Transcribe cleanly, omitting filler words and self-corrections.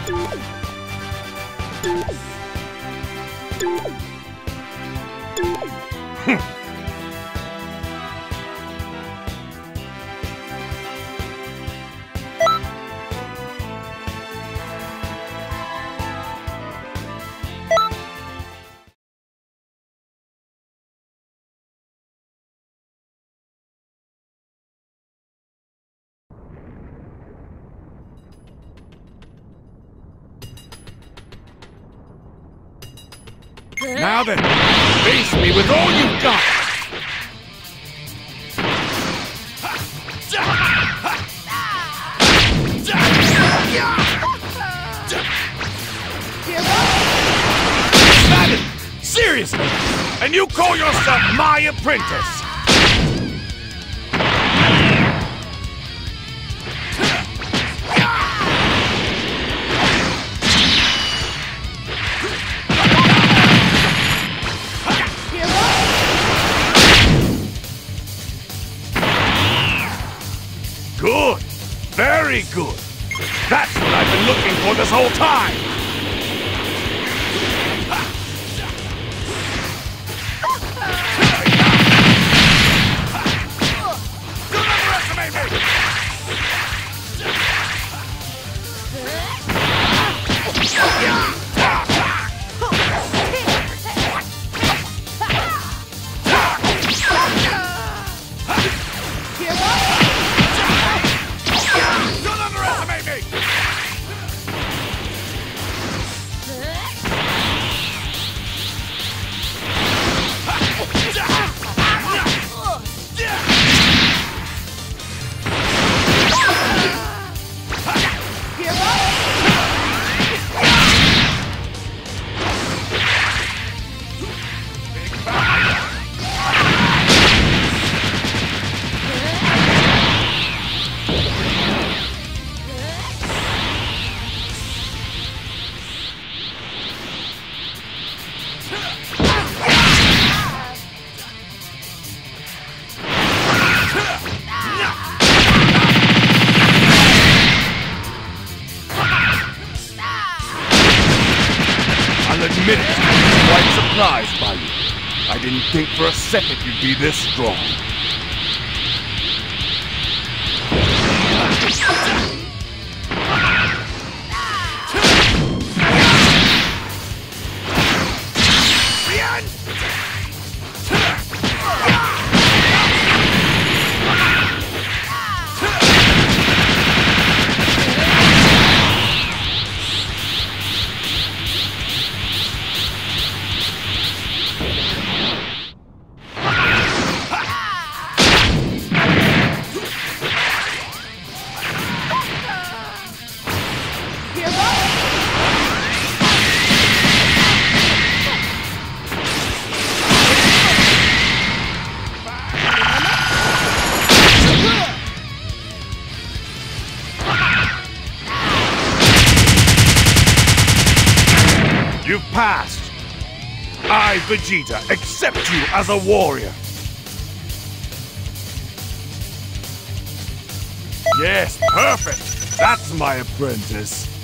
Now then, face me with all you've got! Madden! Seriously? And you call yourself my apprentice? Good. Very good. That's what I've been looking for this whole time. Don't underestimate me! I'll admit it, I'm quite surprised by you. I didn't think for a second you'd be this strong. You've passed. I, Vegeta, accept you as a warrior. Yes, perfect. That's my apprentice.